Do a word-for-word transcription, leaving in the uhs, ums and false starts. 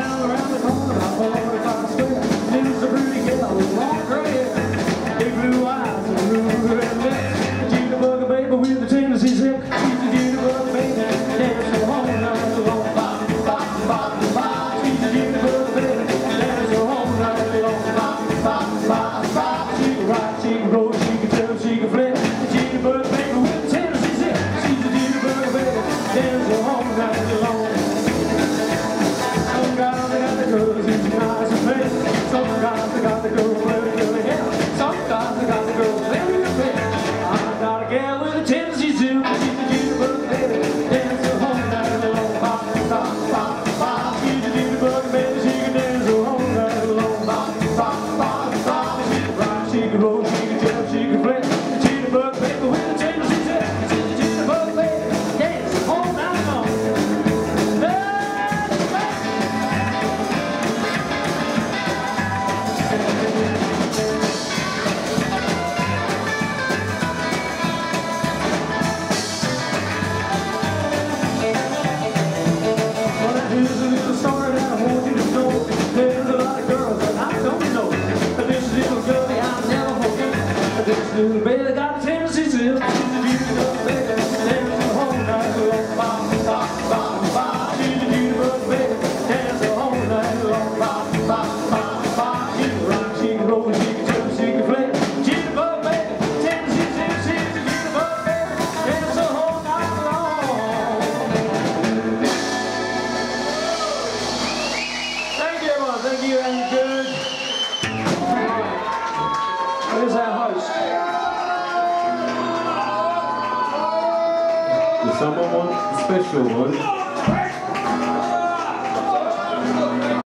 down around the corner, I forty-five square. Lives a pretty girl with long gray hair, big blue eyes and blue red lips. A jitterbug baby with the Tennessee zip. She's a jitterbug baby, dance the whole night long. Bop, bop, bop, bop. She's a jitterbug baby, dance the whole night long. Bop, bop, bop, bop. She can rock, she can roll, she can jump, she can flip. A jitterbug baby with the Tennessee zip. She's a jitterbug baby, dance the whole night long. Some guys they got the girls who's nice and pretty. Some guys they got the girls with curly hair. Some guys they got the girls very good pretty. I got a gal with a Tennessee zoo. She's a jitterbug baby, dance the whole night long. Bop, bop, bop, bop. She's a jitterbug baby, she can dance the whole night long. Bop, bop, bop, bop. She can rock, she can roll, she can jump, she can flip. A jitterbug baby with a Tennessee zoo. She's a jitterbug baby, dance the whole night long. Here's a little story that I want you to know. There's a lot of girls that I don't know, but this little girlie I'll never forget. This little baby got a Tennessee zip. She's a jitterbug baby, dance the whole night long. Bop, bop, bop, bop. She's a jitterbug baby, dance the whole night long. Bop, bop, bop, bop. She can rock, she can roll, she can jump, she can flip. Jitterbug baby, Tennessee zip. She's a jitterbug baby, dance the whole night long. Thank you, and good. Where's our host? Does someone want a special one?